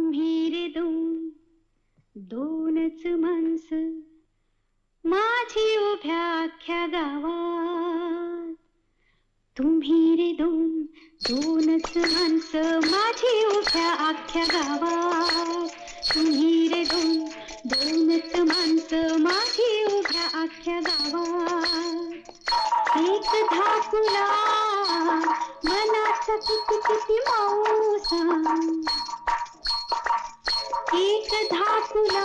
तुम्ही रे दोनच माणसं माझी उभ्या अख्ख्या गावात. तुम्ही रे दोनच माणसं माझी उभ्या अख्ख्या गावात. तुम्ही रे दोनच माणसं माझी उभ्या अख्ख्या गावात. एक धाकुला मनाचा किती किती माऊसा. एक धाकुला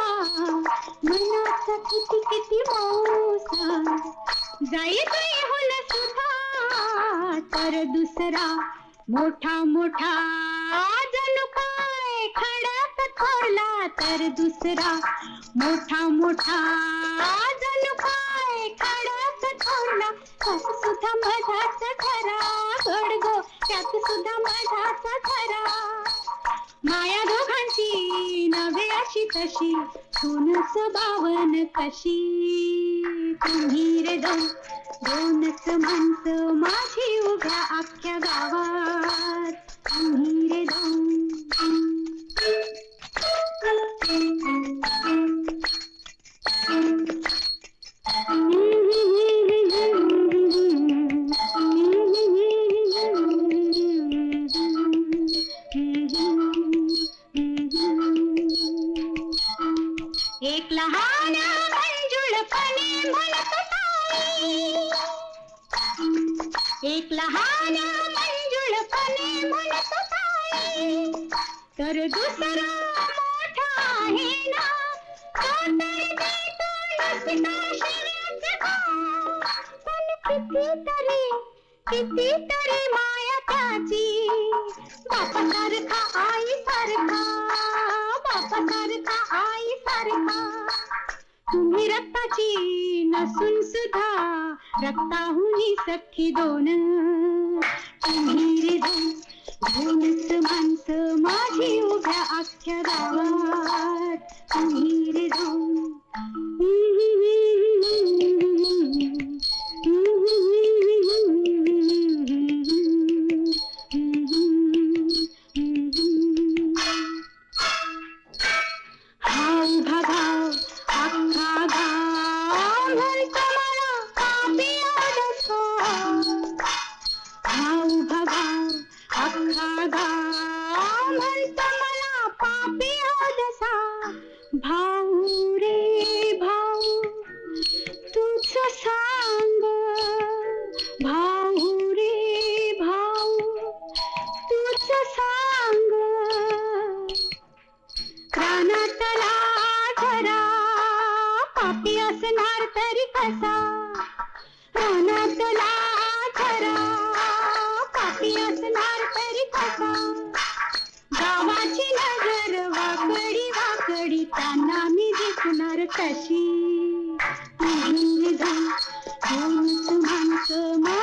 मनाचा किती किती माऊसा. जायचंय होला सुद्धा तर दुसरा मोठा मोठा जणू काय खड्यात थोरला. तर दुसरा मोठा मोठा जणू काय खड्यात थोरला. त्यात सुद्धा मधाचा खरा गडगो, त्यात सुद्धा मधाचा खरा. माया दोघांची नव्हे अशी तशी सोनच बावन कशी. तुम्ही रे दोनच माणसं माझी उभ्या अख्ख्या गावात. तुम्ही रे एक लहान मंजुळपणे म्हणत ताई. एक लहान मंजुळपणे म्हणत ताई. तर दुसरा मोठा आहे ना तो तर देतो नुसता शिव्याच खा. पण कितीतरी माया त्याची. बापासारखा आईसारखा, बापासारखा आईसारखा. तुम्ही रक्ताची नसून सुद्धा रक्ताहुनी सख्खी दोन. तुम्ही रे दोनच माणसं माझी उभ्या अख्ख्या गावात. तुम्ही रे भाऊ रे भाऊ तूच सांग. भाऊ रे भाऊ तूच सांग. प्राणातला जरा पापी असणार तरी कसा. प्राणातला जरा पापी असणार तरी कसा. गावाची नजर वाकडी वाकडी त्यांना मी दिसणार कशी. तुम्ही दोनच माणसं